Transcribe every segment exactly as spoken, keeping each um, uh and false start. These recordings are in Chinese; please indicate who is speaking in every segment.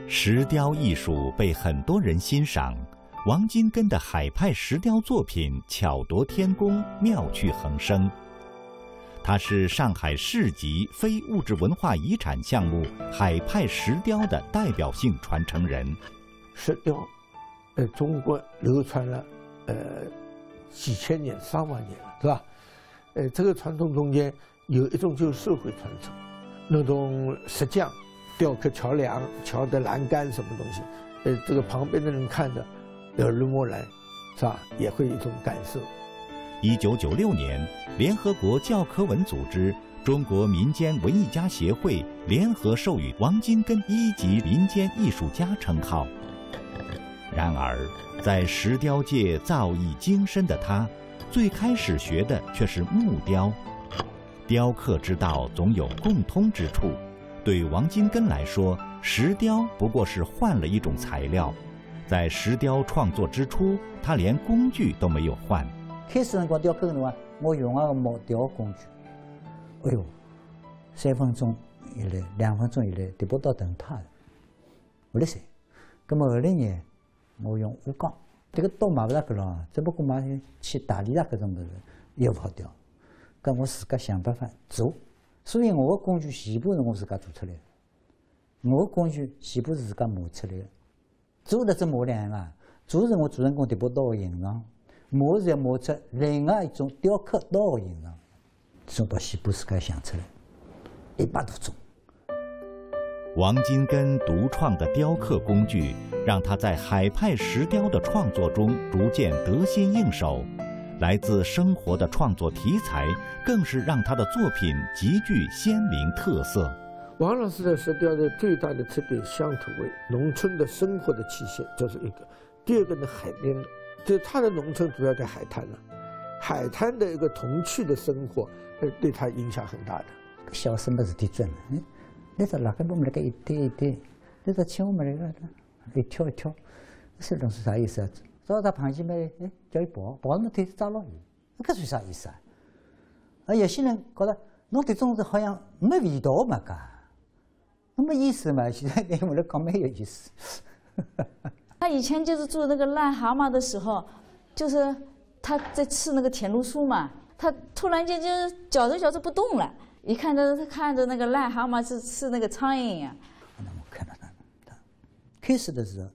Speaker 1: 石雕艺术被很多人欣赏，王金根的海派石雕作品巧夺天工，妙趣横生。他是上海市级非物质文化遗产项目海派石雕的代表性传承人。
Speaker 2: 石雕，呃，中国流传了呃几千年、上万年了，是吧？呃，这个传统中间有一种就是社会传承，那种石匠雕刻桥梁、桥的栏杆什么东西，呃，这个旁边的人看着耳濡目染，是吧？也会有一种感受。
Speaker 1: 一九九六年，联合国教科文组织、中国民间文艺家协会联合授予王金根一级民间艺术家称号。然而，在石雕界造诣精深的他，最开始学的却是木雕。雕刻之道总有共通之处。对王金根来说，石雕不过是换了一种材料。在石雕创作之初，他连工具都没有换。
Speaker 3: 开始辰光雕刻的辰光，我用那个木雕工具，哎呦，三分钟以内、两分钟以内，得不到等塌的，不来塞。那么后来呢，我用乌钢，这个刀买不着个了，只不过买去大理那个种的也不好雕。咁我自家想办法做。所以我的工具全部是我自家做出来的，我的工具全部是自家磨出来的。做的这磨两样啊，做是我主人公得不到的形状，磨是要磨出另外一种雕刻到的形状，这把全部自家想出来，一百多种。
Speaker 1: 王金根独创的雕刻工具，让他在海派石雕的创作中逐渐得心应手。来自生活的创作题材，更是让他的作品极具鲜明特色。
Speaker 2: 王老师的石雕的最大的特点，乡土味，农村的生活的体现，这是一个。第二个呢，海边的，就是他的农村主要在海滩了，海滩的一个童趣的生活，呃，对他影响很大的。
Speaker 3: 小什么事体转了？嗯，那个那个我们那个一对一对，那个请我们那个一跳一跳，这东西啥意思啊？找他螃蟹没？哎，叫伊跑，跑那么腿扎牢伊，搿算啥意思啊？啊，有些人觉得侬这种子好像没味道嘛，噶，那么意思嘛？现在对我来讲没有意思。
Speaker 4: 他以前就是做那个癞蛤蟆的时候，就是他在吃那个甜露素嘛，他突然间就搅着搅着不动了，一看到他看着那个癞蛤蟆是吃那个苍蝇呀。
Speaker 3: 那我看到他，他开始的时候。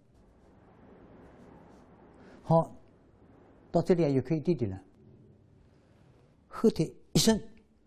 Speaker 3: 好，到这里又可以弟弟了。后腿一伸，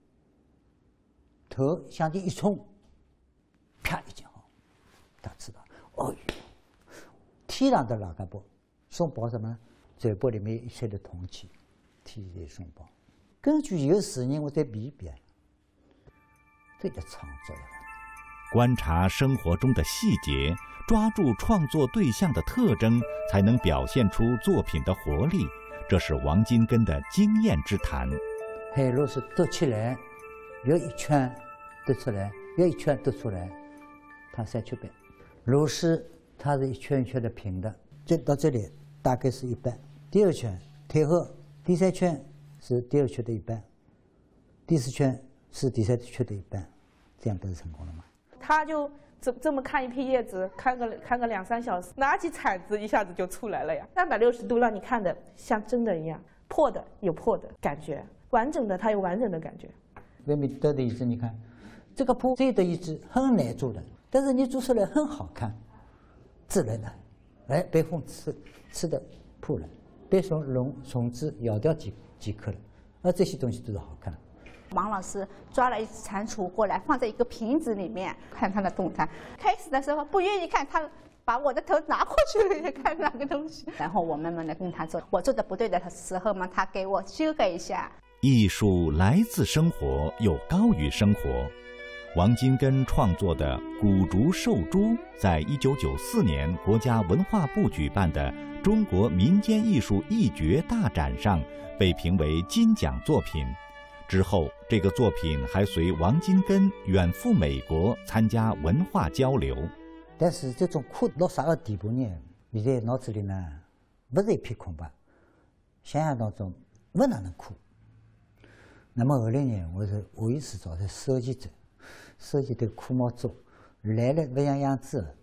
Speaker 3: 头向前一冲，啪一脚，他知道，哦哟，天上的哪个包，松宝什么？嘴巴里面一切的铜器，天然松宝。根据有事情，我再比一比，这叫创作呀。
Speaker 1: 观察生活中的细节，抓住创作对象的特征，才能表现出作品的活力。这是王金根的经验之谈。
Speaker 3: 海螺是凸起来，要一圈凸出来，要一圈凸出来，它三圈半。螺丝它是一圈一圈的平的，这到这里大概是一半。第二圈退后，第三圈是第二圈的一半，第四圈是第三圈的一半，这样不是成功了吗？
Speaker 5: 他就这这么看一片叶子，看个看个两三小时，拿起铲子一下子就出来了呀。三百六十度让你看的像真的一样，破的有破的感觉，完整的它有完整的感觉。
Speaker 3: 外面雕的椅子，你看这个破这的椅子很难做的，但是你做出来很好看，自然的。哎，被风吃吃的破了，被虫虫虫子咬掉几几颗了，那这些东西都是好看的。
Speaker 6: 王老师抓了一只蟾蜍过来，放在一个瓶子里面，看它的动态。开始的时候不愿意看，他把我的头拿过去了，也看那个东西。然后我慢慢的跟他做，我做的不对的时候嘛，他给我修改一下。
Speaker 1: 艺术来自生活，又高于生活。王金根创作的《古竹寿珠》在一九九四年国家文化部举办的中国民间艺术一绝大展上被评为金奖作品。之后，这个作品还随王金根远赴美国参加文化交流。
Speaker 3: 但是这种苦到啥个地步呢？你在脑子里呢，不是一片空白，想象当中不哪能苦。那么后来呢，我是无意识找的设计者，设计这个苦毛做，来了不像样子，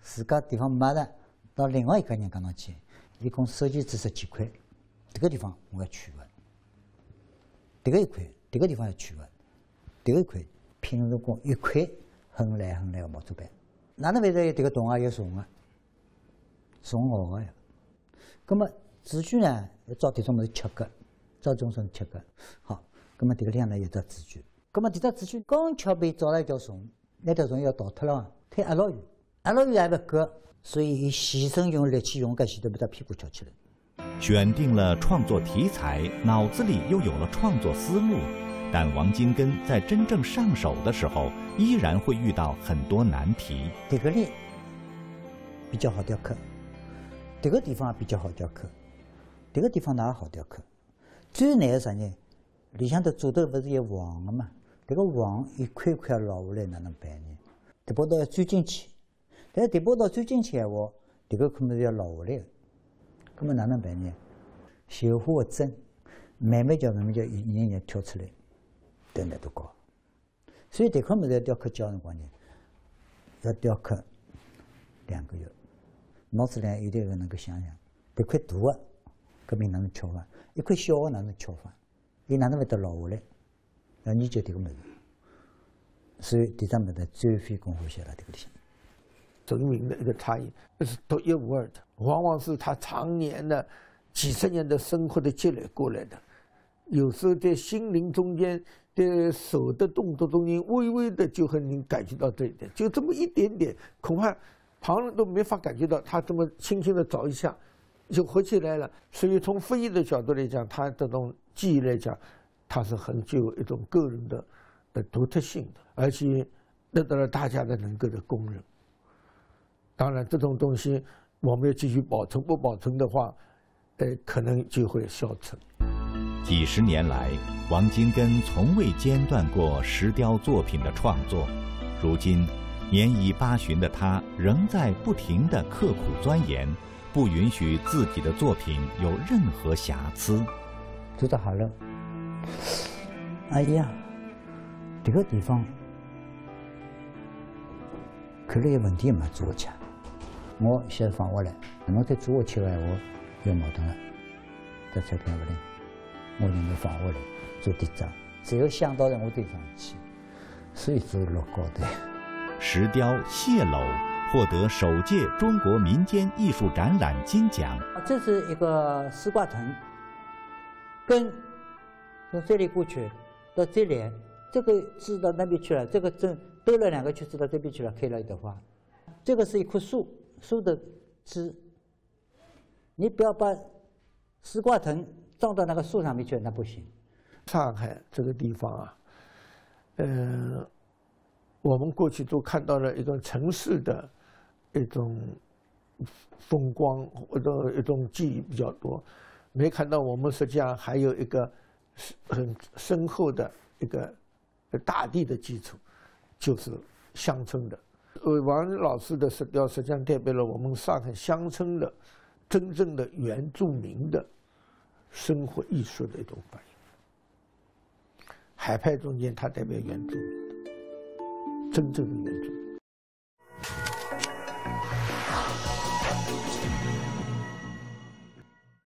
Speaker 3: 自家地方马上到另外一个人搿能去，一共收集至十几块，这个地方我要取的，这个一块，这个地方要取的，这个一块，拼成功一块横来横来个毛主板，哪能会得这个洞啊有虫啊？虫学个呀。葛么字句呢，要找迭种物事吃个，找种生吃个。好，葛么迭个里向呢有只字句，葛么迭只字句刚巧被找了一条虫，那条虫要逃脱了嘛，它压牢远，压牢远还勿够，所以伊牺牲用力气用搿前头把它屁股翘起来。
Speaker 1: 选定了创作题材，脑子里又有了创作思路，但王金根在真正上手的时候，依然会遇到很多难题。
Speaker 3: 迭个里比较好雕刻，迭个地方比较好雕刻，迭个地方哪好雕刻？最难的啥呢？里向头做头勿是有黄的嘛？迭个黄一块块落下来，哪能办呢？迭把刀要钻进去，但是迭把刀钻进去闲话，迭个可能是要落下来的。那么哪能办呢？绣花的针，慢慢叫慢慢叫一眼眼挑出来，这难度高。所以迭块物事要雕刻教辰光呢，要雕刻两个月。脑子里一定要能够想想，迭块大的，搿边哪能敲法？一块小的哪能敲法？伊哪能会得落下来？要研究迭个物事。所以第三物事最费功夫写了迭个里向。
Speaker 2: 证明的一个差异，这是独一无二的，往往是他常年的、几十年的生活的积累过来的。有时候在心灵中间、在手的动作中间，微微的就和您感觉到这一点，就这么一点点，恐怕旁人都没法感觉到。他这么轻轻的找一下，就活起来了。所以从非遗的角度来讲，他这种技艺来讲，它是很具有一种个人的的独特性的，而且得到了大家的能够的公认。当然，这种东西我们要继续保存，不保存的话，呃，可能就会消沉。
Speaker 1: 几十年来，王金根从未间断过石雕作品的创作。如今，年已八旬的他仍在不停地刻苦钻研，不允许自己的作品有任何瑕疵。
Speaker 3: 做得好了，哎呀，这个地方看来有问题嘛，做下去。我先放下来，侬再做下去的闲话，有矛盾了，这彩票不灵。我就能放下来做第张，只有想到了我对上去，所以做落高的。
Speaker 1: 石雕谢楼获得首届中国民间艺术展览金奖。
Speaker 3: 这是一个丝瓜藤，根从这里过去到这里，这个枝到那边去了，这个针兜了两个圈子到这边去了，开了一朵花。这个是一棵树，树的枝，你不要把丝瓜藤撞到那个树上面去，那不行。
Speaker 2: 上海这个地方啊，呃，我们过去都看到了一种城市的一种风光或者一种记忆比较多，没看到我们实际上还有一个很深厚的一个大地的基础，就是乡村的。呃，王老师的石雕实际上代表了我们上海乡村的真正的原住民的生活艺术的一种反应。海派中间，它代表原住民的真正的原住民。